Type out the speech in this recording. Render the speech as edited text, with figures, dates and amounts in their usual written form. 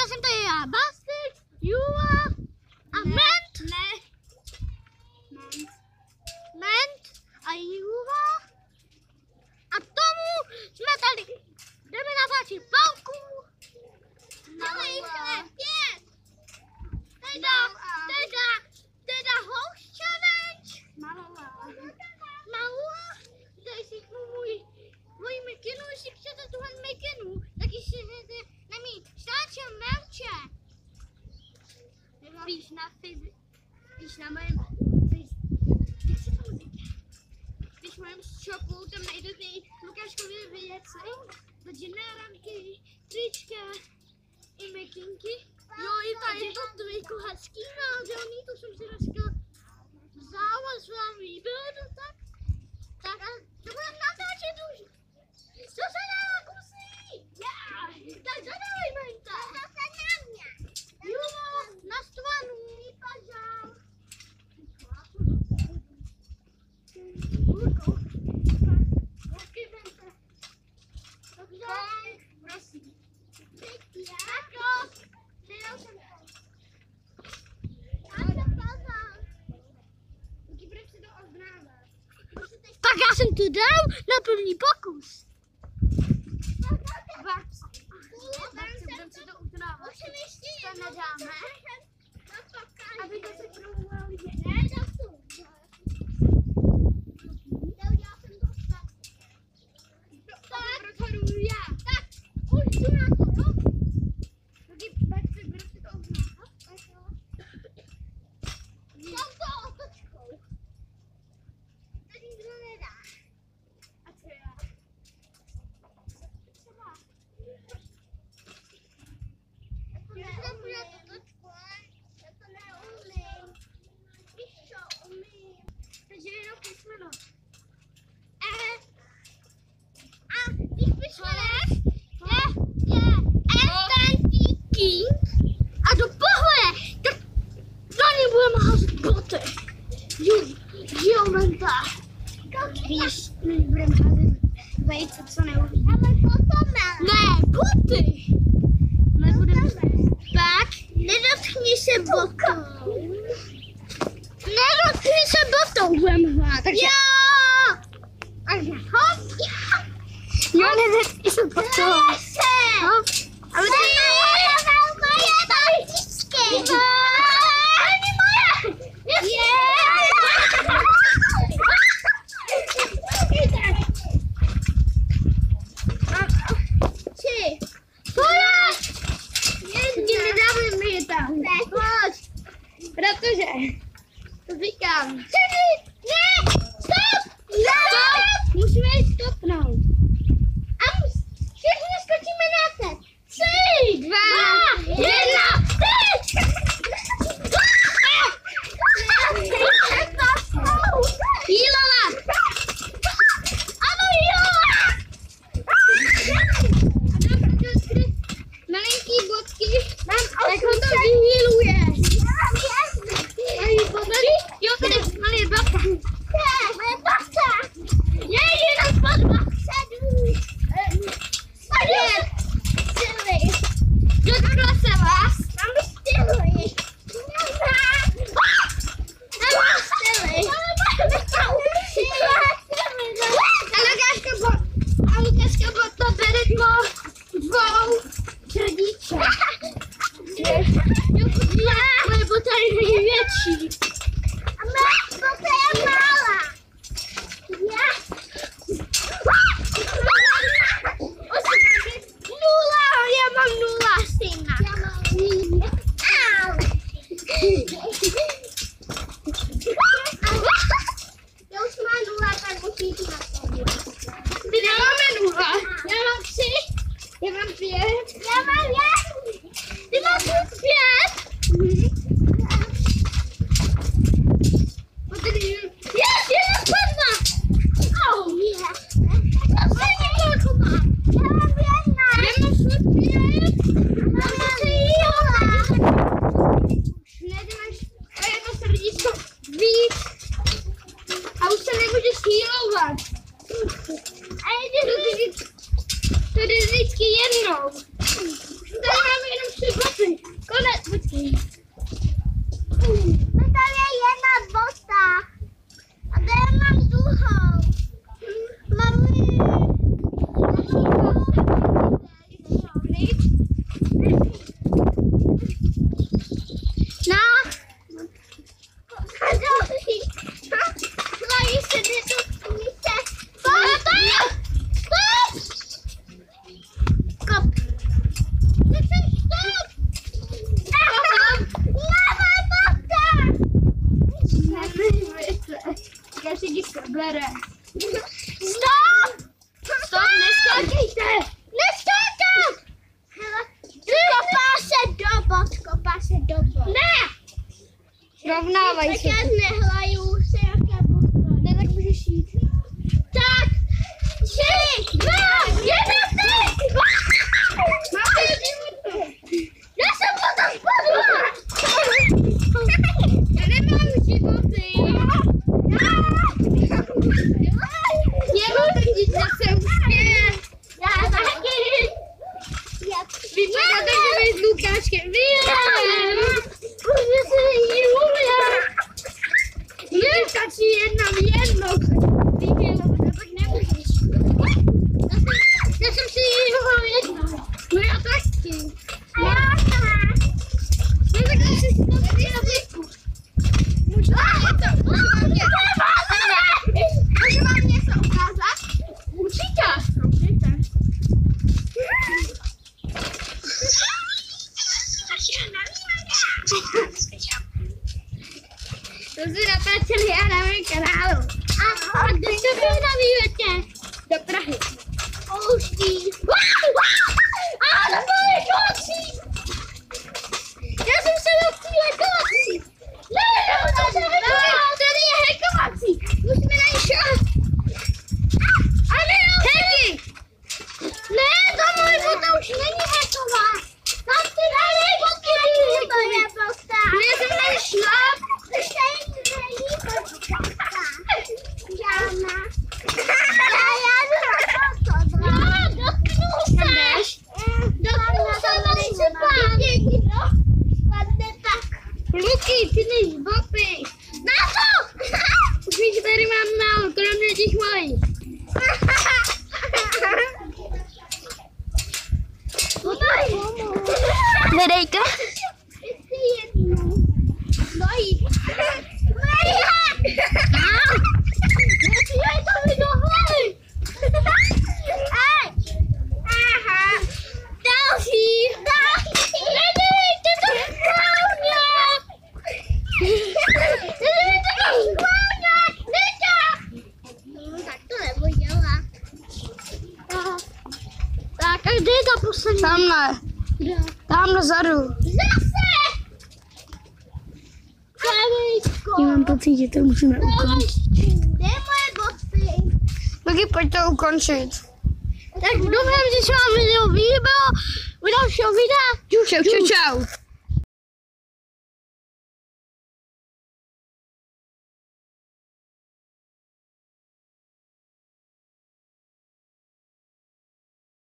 jsem tady já, Bastard, Jula a Ment. Ment a Jula. A tomu jsme tady, jdeme natáčet palku. Ale jich je 5. Teda host challenge. Malá. Tady si můj mikinu, jestli chcete tuhle mikinu, tak si jdete na mý štáče Melče. Víš na mém Víš v mém shopu, tam najdete Lukáškovy věci, takže náramky, trička i mikinky. Jo, i tady to tvojku hezký nádelný, to jsem si dneska vzala s vámi, bylo to tak? Tak a to budem natáčet už. Co se dává kusy? Tak zadávej, Menta. To se na mě. Julo, naštvaný, pažál. Urko. Hezky, Menta. Dobře, prosím. Tako, nedal jsem to. Tak já jsem to dal na první pokus. Budeme si to utrávat. To nedáme. Aby to se provovali. Ne, dal jsem. Neudělal jsem to tak. Tak, rozhoduju já. Tak, už jdu na to, jo? Budu si to utrávat. Mám to otočkou. To nikdo nedá. A co já? Třeba. Já to neumím. Víš co, umím. Takže jenom písmeno. A když písmenech je King. A do pohle, tak na ně budeme házet boty. Jo, Menta. Víš, budeme házet vejce, co neuvidí. Ale potom ne, boty. Nebudeme tak, nedotkni se botou. Nedotkni se botou, budeme hrát. Takže takže hop. Jo, nedotkni se botou. Hop. Ale to je balíčky. Ani moje. Protože to říkám. Ne, stop! Stop! Musíme stopnout. A všichni skočíme na set. 3, 2, 1, teď! Jílola! Ano, jílola! Malinký bodky, tak ho to vyhýluje. Jo, tady malý babka. Moje babka. Je jenom pod babcedu. Silvy. Dotkla se vás. Mám Silvy. Nemám Silvy. A Lukáška Bota bere dvou srdíček. Moje bota je největší. Bota je malá. Nula, já mám 0 syna. Já už mám 0, tak musíš na to. Ty nemáme 0. Já mám 3. Já mám 5. Já mám 1. Ty máš 5. Já mám 5. bere. Stop! Stop, neskákejte! Neskákat! Kopá se do bod. Ne! Rovnávaj se. Tak já nehlaju se, jaké bude. Ne, tak můžeš jít. Tak! 3, 2, 1, teď! Já jsem potom spadla! Já nemám životy. Jenom teď zase uspět. Já taky! Vypadáte, že vy s Lukáškem vyjedeme. Může se Julia. Mně stačí jedno. Tak nemůžeš. Já jsem si jedno. No já taky. A já ne. No tak si si to vyjadřiku. Můžu vám něco ukázat? Určitě. To si natáčeli já na mém kanálu. A kde se vy navíjete? Do Prahy. Pouští. A to je kocí. Já jsem se dostala kocí. Ne, to je Tady je hekovací. Musíme na ní šát. Ale Heky! ne, to můj bota už není heková. Tam ty dali boky, to je bota. Já jsem na ní šla. Stejně není bota. Žádná. Já dotknu se. Dotknu se, nechci pán. Padne tak. Luky, ty než bopy. Na to! Už víš, tady mám málo, kromě těch malých. Nedej to. Ještě jednu. Mojí. Nesmíjej to mi do hlavy. Aha. Další. Nedejte to správně. Nedejte to správně. Nejde. Tak to nebudu dělat. Tak a kde je ta poslední? Tamhle. Tam dozadu. Zase! Kavičko! Já mám pocit, že to musíme ukončit. Kde je moje boty? Luky, pojď to ukončit. Tak doufám, že se vám video líbilo. U dalšího videa. Čau.